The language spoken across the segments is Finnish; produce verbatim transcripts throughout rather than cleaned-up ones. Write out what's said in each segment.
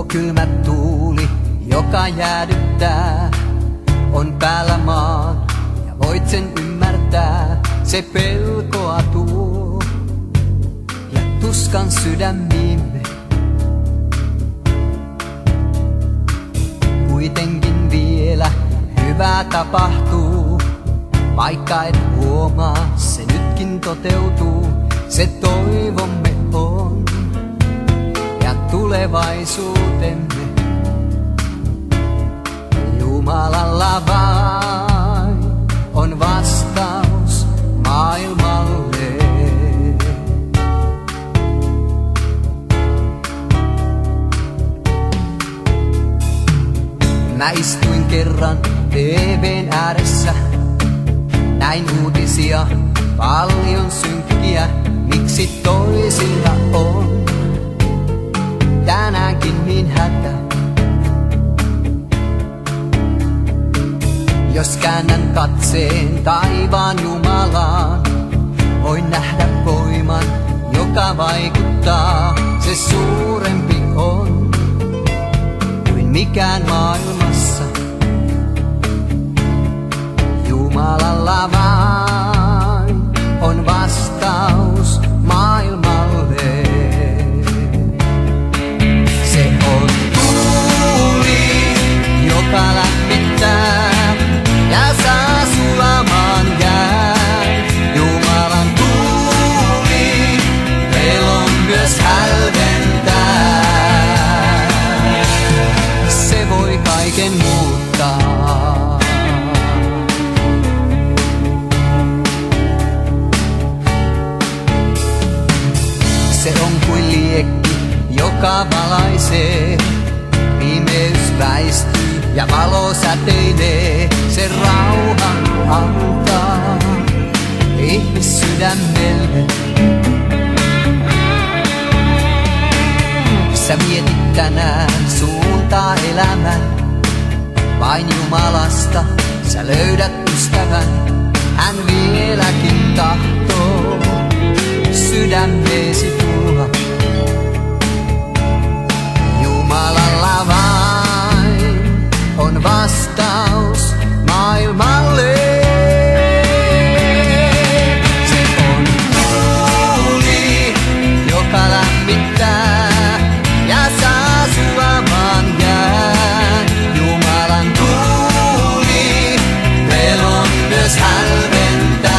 Tuo kylmä tuuli, joka jäädyttää, on päällä maan ja voit sen ymmärtää. Se pelkoa tuo ja tuskan sydämiimme. Kuitenkin vielä hyvää tapahtuu, vaikka et huomaa, se nytkin toteutuu. Se toivomme on ja tulevaisuutemme. Jumalalla vain on vastaus maailmalle. Mä istuin kerran T V:n ääressä, näin uutisia, paljon synkkiä. Miksi toisilla on tänäänkin niin hätä? Jos käännän katseen taivaan Jumalaan, voin nähdä voiman, joka vaikuttaa. Se suurempi on kuin mikään maailmassa. Jumalalla vain on vastaus maailmalle. Se on tuuli, joka lämmittää ja saa sulamaan jään. Jumalan tuuli pelon myös hälventää. Se voi kaiken muuttaa. Se on kuin liekki, joka valaisee. Pimeys väistyy ja valo säteilee. Se rauhan antaa ihmissydämelle. Sä mietit tänään suuntaa elämän. Vain Jumalasta sä löydät ystävän. Hän vieläkin tahtoo sydämeesi tulla. Jumalalla vain on vastaus maailmalle. Se on tuuli, joka lämmittää ja saa sulamaan jään. Jumalan tuuli pelon myös hälventää.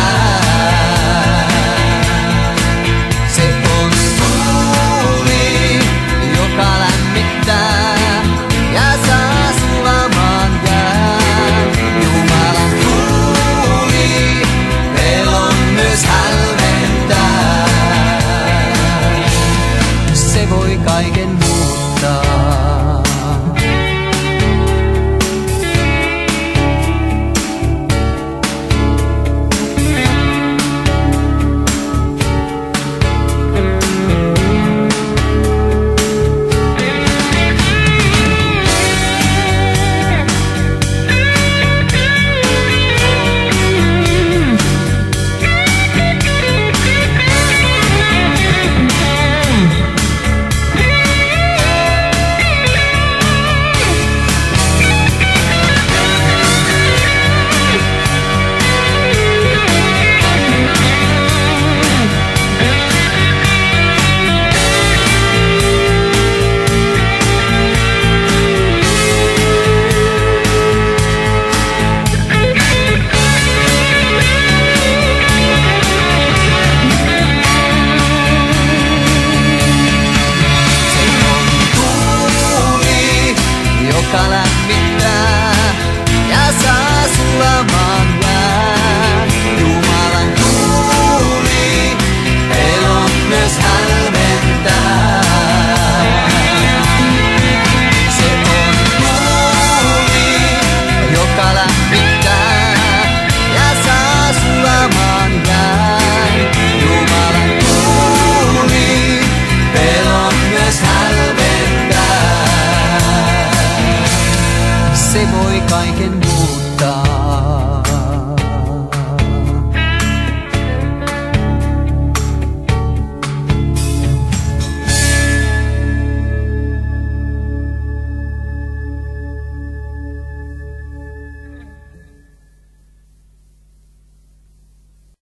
Kaiken muuttaa. Joka lämmittää ja saa sulamaan jään. Jumalan tuuli pelon myös hälventää. Se on tuuli, joka lämmittää ja saa sulamaan jään. Jumalan tuuli pelon myös hälventää. Se voi kaiken muuttaa.